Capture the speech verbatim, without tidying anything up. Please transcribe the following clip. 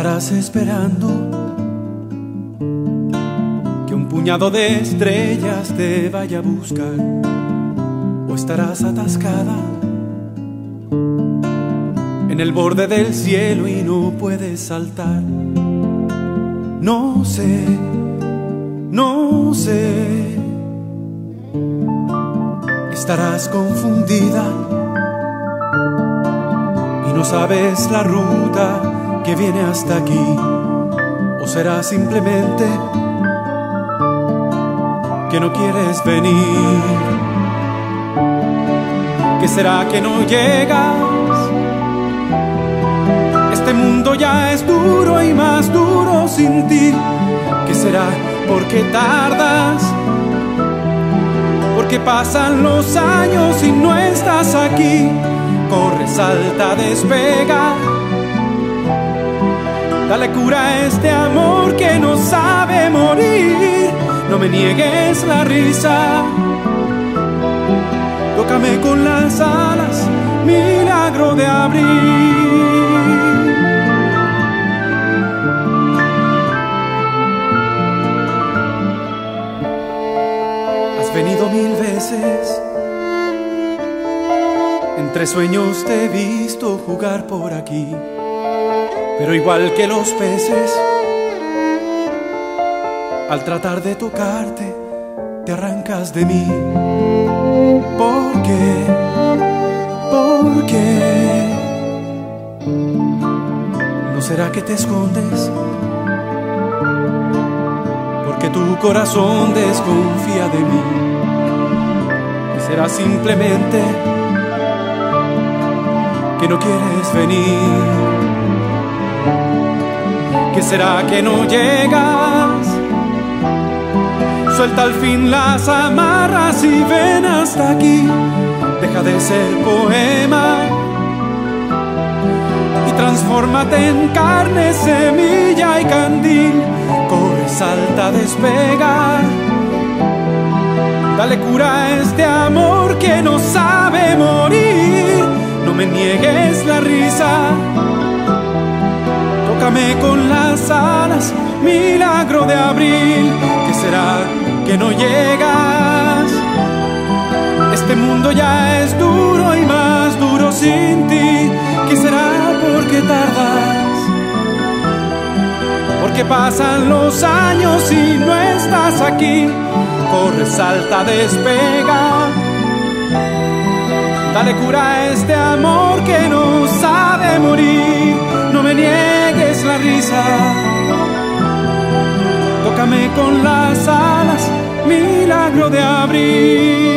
Estarás esperando que un puñado de estrellas te vaya a buscar, o estarás atascada en el borde del cielo y no puedes saltar. No sé, no sé. Estarás confundida y no sabes la ruta que viene hasta aquí, o será simplemente que no quieres venir. ¿Qué será que no llegas? Este mundo ya es duro y más duro sin ti. ¿Qué será? ¿Por qué tardas? ¿Por qué pasan los años y no estás aquí? Corre, salta, despega. Dale cura a este amor que no sabe morir. No me niegues la risa. Tócame con las alas, milagro de abril. Has venido mil veces. Entre sueños te he visto jugar por aquí. Pero igual que los peces, al tratar de tocarte, te arrancas de mí. ¿Por qué? ¿Por qué? ¿No será que te escondes? Porque tu corazón desconfía de mí. ¿Y será simplemente que no quieres venir? ¿Qué será que no llegas? Suelta al fin las amarras y ven hasta aquí. Deja de ser poema y transfórmate en carne, semilla y candil. Corre, salta, despega. Dale cura a este amor que no sabe morir. No me niegues la risa. Tócame con las alas, milagro de abril. ¿Qué será que no llegas? Este mundo ya es duro y más duro sin ti. ¿Qué será? ¿Por qué tardas? Porque pasan los años y no estás aquí. Corre, salta, despega. Dale cura a este amor que no sabe morir. No me niegues la risa. Tócame con las alas, milagro de abril.